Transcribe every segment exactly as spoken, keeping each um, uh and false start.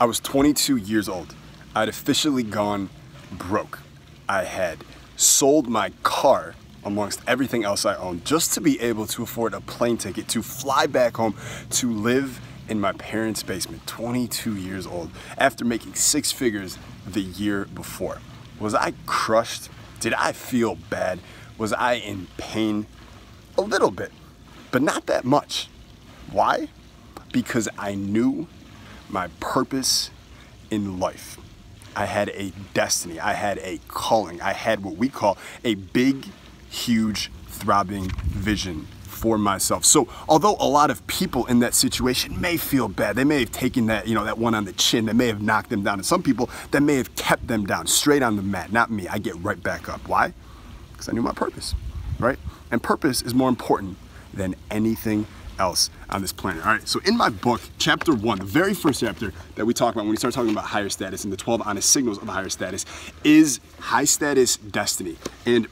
I was twenty-two years old. I'd officially gone broke. I had sold my car amongst everything else I owned just to be able to afford a plane ticket to fly back home to live in my parents' basement. twenty-two years old after making six figures the year before. Was I crushed? Did I feel bad? Was I in pain? A little bit, but not that much. Why? Because I knew my purpose in life. I had a destiny. I had a calling. I had what we call a big, huge, throbbing vision for myself. So although a lot of people in that situation may feel bad, they may have taken that, you know, that one on the chin, that may have knocked them down. And some people that may have kept them down straight on the mat. Not me. I get right back up. Why? Because I knew my purpose, right? And purpose is more important than anything else on this planet. All right, so in my book, chapter one, the very first chapter that we talk about when we start talking about higher status and the twelve honest signals of higher status is high status destiny. And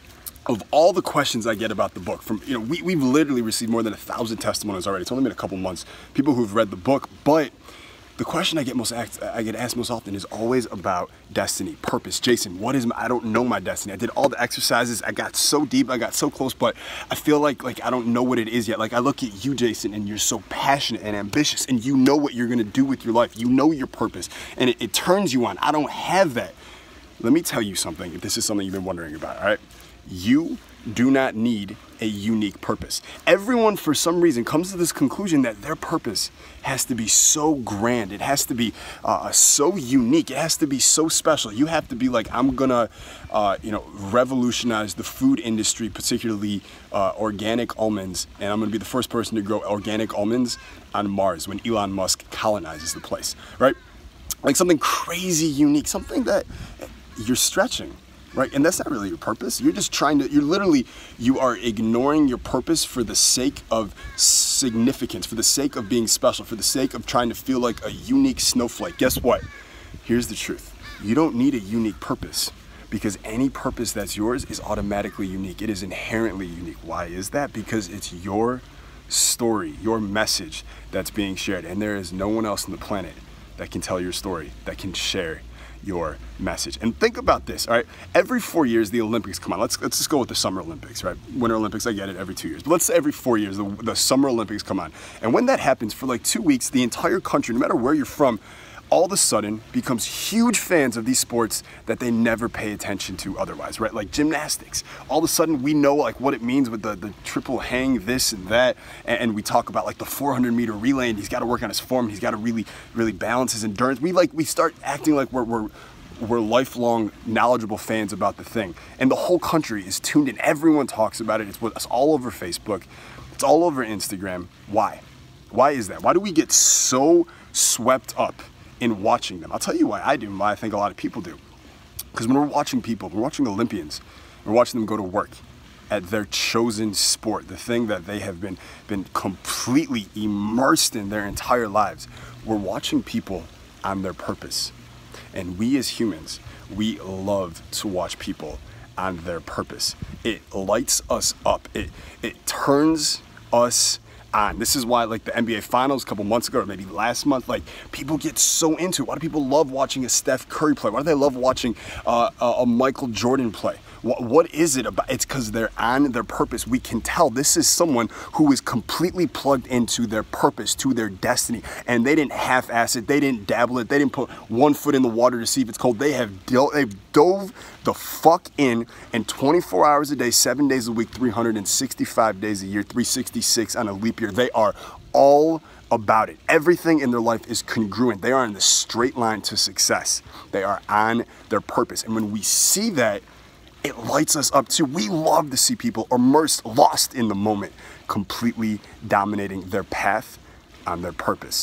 of all the questions I get about the book, from, you know, we, we've literally received more than a thousand testimonials already. It's only been a couple months, people who've read the book, but the question I get most asked, I get asked most often is always about destiny, purpose. Jason, what is my, I don't know my destiny. I did all the exercises. I got so deep, I got so close, but I feel like like I don't know what it is yet. Like I look at you, Jason, and you're so passionate and ambitious, and you know what you're gonna do with your life. You know your purpose, and it, it turns you on. I don't have that. Let me tell you something, if this is something you've been wondering about, all right? You do not need a unique purpose. Everyone, for some reason, comes to this conclusion that their purpose has to be so grand. It has to be uh, so unique. It has to be so special. You have to be like, I'm gonna, uh, you know, revolutionize the food industry, particularly uh, organic almonds, and I'm gonna be the first person to grow organic almonds on Mars when Elon Musk colonizes the place, right? Like something crazy unique, something that you're stretching. Right? And that's not really your purpose. You're just trying to, you're literally, you are ignoring your purpose for the sake of significance, for the sake of being special, for the sake of trying to feel like a unique snowflake. Guess what? Here's the truth. You don't need a unique purpose, because any purpose that's yours is automatically unique. It is inherently unique. Why is that? Because it's your story, your message that's being shared. And there is no one else on the planet that can tell your story, that can share your message. And think about this, all right? Every four years, the Olympics come on. Let's let's just go with the Summer Olympics, right? Winter Olympics, I get it, every two years. But let's say every four years, the, the Summer Olympics come on. And when that happens, for like two weeks, the entire country, no matter where you're from, all of a sudden becomes huge fans of these sports that they never pay attention to otherwise, right? Like gymnastics. All of a sudden we know like what it means with the, the triple hang, this and that, and, and we talk about like the four hundred meter relay, and he's got to work on his form, he's got to really, really balance his endurance. We like, we start acting like we're, we're, we're lifelong knowledgeable fans about the thing. And the whole country is tuned in. Everyone talks about it. It's with us all over Facebook. It's all over Instagram. Why? Why is that? Why do we get so swept up in watching them? I'll tell you why I do, and why I think a lot of people do. Because when we're watching people, we're watching Olympians, we're watching them go to work at their chosen sport, the thing that they have been, been completely immersed in their entire lives. We're watching people on their purpose. And we as humans, we love to watch people on their purpose. It lights us up. It, it turns us on. This is why, like the N B A Finals a couple months ago, or maybe last month, like people get so into it. Why do people love watching a Steph Curry play? Why do they love watching uh, a, a Michael Jordan play? What, what is it about? It's because they're on their purpose. We can tell this is someone who is completely plugged into their purpose, to their destiny, and they didn't half-ass it. They didn't dabble it. They didn't put one foot in the water to see if it's cold. They have do- they've dove the fuck in, and twenty-four hours a day, seven days a week, three hundred sixty-five days a year, three sixty-six on a leap year. They are all about it. Everything in their life is congruent. They are in the straight line to success. They are on their purpose. And when we see that, it lights us up too. We love to see people immersed, lost in the moment, completely dominating their path on their purpose.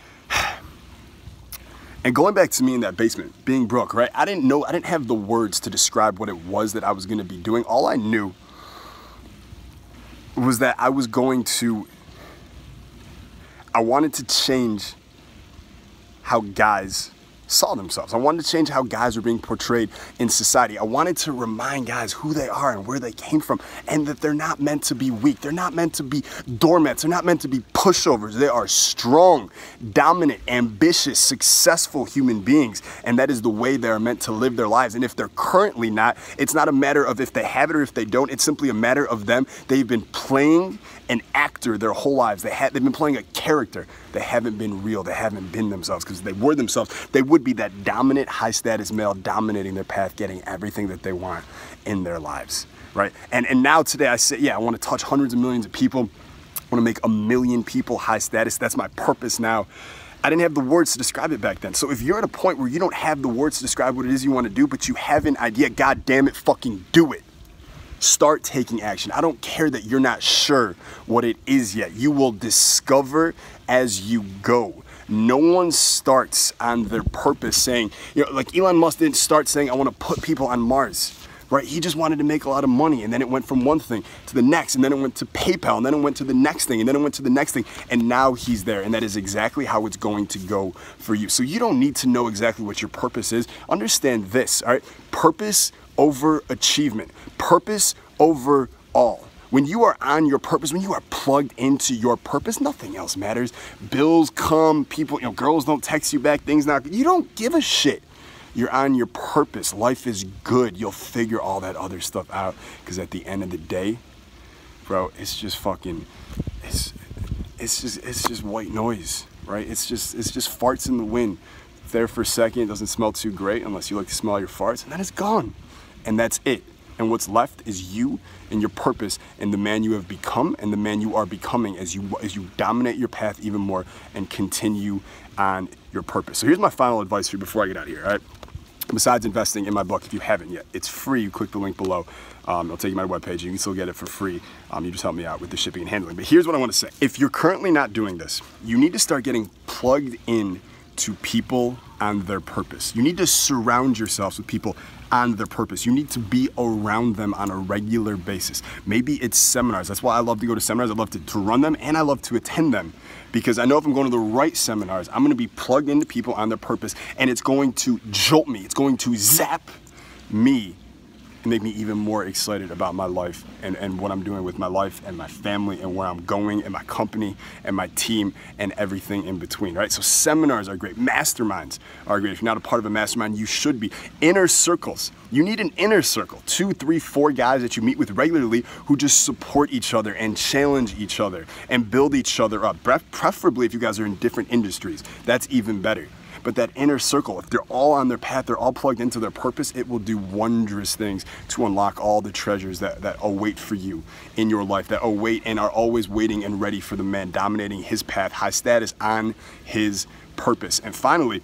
And going back to me in that basement, being broke, right? I didn't know, I didn't have the words to describe what it was that I was gonna be doing. All I knew was that I was going to, I wanted to change how guys saw themselves. I wanted to change how guys are being portrayed in society. I wanted to remind guys who they are and where they came from, and that they're not meant to be weak. They're not meant to be doormats. They're not meant to be pushovers. They are strong, dominant, ambitious, successful human beings, and that is the way they are meant to live their lives. And if they're currently not, it's not a matter of if they have it or if they don't. It's simply a matter of them. They've been playing an actor their whole lives. They have, they've been playing a character. They haven't been real. They haven't been themselves, because if they were themselves, they would be that dominant, high-status male dominating their path, getting everything that they want in their lives, right? And, and now today I say, yeah, I want to touch hundreds of millions of people. I want to make a million people high status. That's my purpose now. I didn't have the words to describe it back then. So if you're at a point where you don't have the words to describe what it is you want to do, but you have an idea, God damn it, fucking do it. Start taking action. I don't care that you're not sure what it is yet. You will discover as you go. No one starts on their purpose saying, you know, like Elon Musk didn't start saying, I want to put people on Mars. Right? He just wanted to make a lot of money, and then it went from one thing to the next, and then it went to PayPal, and then it went to the next thing, and then it went to the next thing, and now he's there. And that is exactly how it's going to go for you. So you don't need to know exactly what your purpose is. Understand this, all right? Purpose over achievement. Purpose over all. When you are on your purpose, when you are plugged into your purpose, nothing else matters. Bills come, people, you know, girls don't text you back, things not, you don't give a shit. You're on your purpose. Life is good. You'll figure all that other stuff out, because at the end of the day, bro, it's just fucking, it's, it's just, it's just white noise, right? It's just, it's just farts in the wind. It's there for a second. It doesn't smell too great unless you like to smell your farts, and then it's gone. And that's it. And what's left is you and your purpose and the man you have become and the man you are becoming as you as you dominate your path even more and continue on your purpose. So here's my final advice for you before I get out of here, all right? Besides investing in my book, if you haven't yet, it's free. You click the link below. Um, it'll take you to my webpage. You can still get it for free. Um, you just help me out with the shipping and handling. But here's what I want to say. If you're currently not doing this, you need to start getting plugged in to people on their purpose. You need to surround yourselves with people on their purpose. You need to be around them on a regular basis. Maybe it's seminars. That's why I love to go to seminars. I love to, to run them, and I love to attend them, because I know if I'm going to the right seminars, I'm going to be plugged into people on their purpose, and it's going to jolt me. It's going to zap me and make me even more excited about my life and, and what I'm doing with my life and my family and where I'm going and my company and my team and everything in between, right? So seminars are great. Masterminds are great. If you're not a part of a mastermind, you should be. Inner circles. You need an inner circle. Two, three, four guys that you meet with regularly who just support each other and challenge each other and build each other up. Preferably if you guys are in different industries. That's even better. But that inner circle, if they're all on their path, they're all plugged into their purpose, it will do wondrous things to unlock all the treasures that, that await for you in your life, that await and are always waiting and ready for the man dominating his path, high status on his purpose. And finally,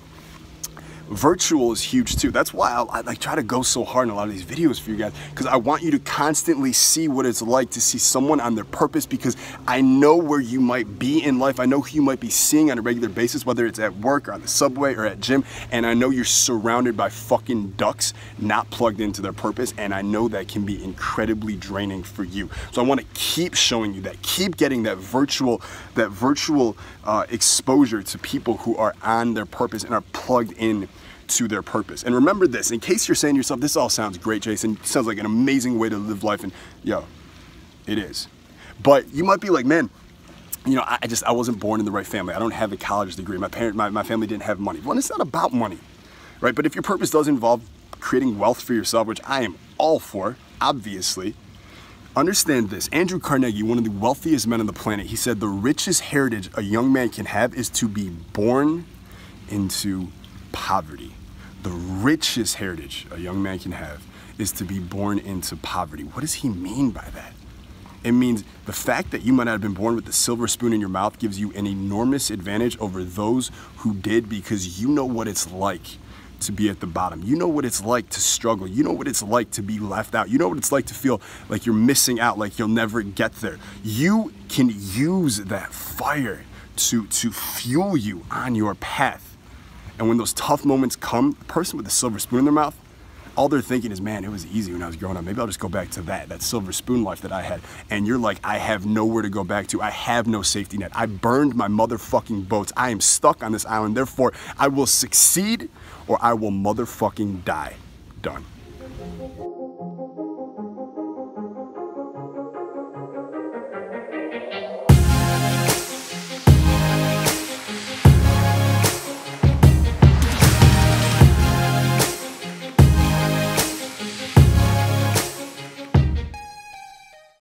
virtual is huge too. That's why I, I like try to go so hard in a lot of these videos for you guys, because I want you to constantly see what it's like to see someone on their purpose, because I know where you might be in life. I know who you might be seeing on a regular basis, whether it's at work or on the subway or at gym, and I know you're surrounded by fucking ducks not plugged into their purpose, and I know that can be incredibly draining for you. So I want to keep showing you that, keep getting that virtual that virtual uh, exposure to people who are on their purpose and are plugged in to their purpose. And remember this, in case you're saying to yourself, this all sounds great, Jason, it sounds like an amazing way to live life, and yo, it is. But you might be like, man, you know, I just, I wasn't born in the right family. I don't have a college degree. My parent, my, my family didn't have money. Well, it's not about money, right? But if your purpose does involve creating wealth for yourself, which I am all for, obviously, understand this. Andrew Carnegie, one of the wealthiest men on the planet, he said the richest heritage a young man can have is to be born into poverty. The richest heritage a young man can have is to be born into poverty. What does he mean by that? It means the fact that you might not have been born with a silver spoon in your mouth gives you an enormous advantage over those who did, because you know what it's like to be at the bottom. You know what it's like to struggle. You know what it's like to be left out. You know what it's like to feel like you're missing out, like you'll never get there. You can use that fire to, to fuel you on your path. And when those tough moments come, a person with a silver spoon in their mouth, all they're thinking is, man, it was easy when I was growing up. Maybe I'll just go back to that, that silver spoon life that I had. And you're like, I have nowhere to go back to. I have no safety net. I burned my motherfucking boats. I am stuck on this island. Therefore, I will succeed or I will motherfucking die. Done.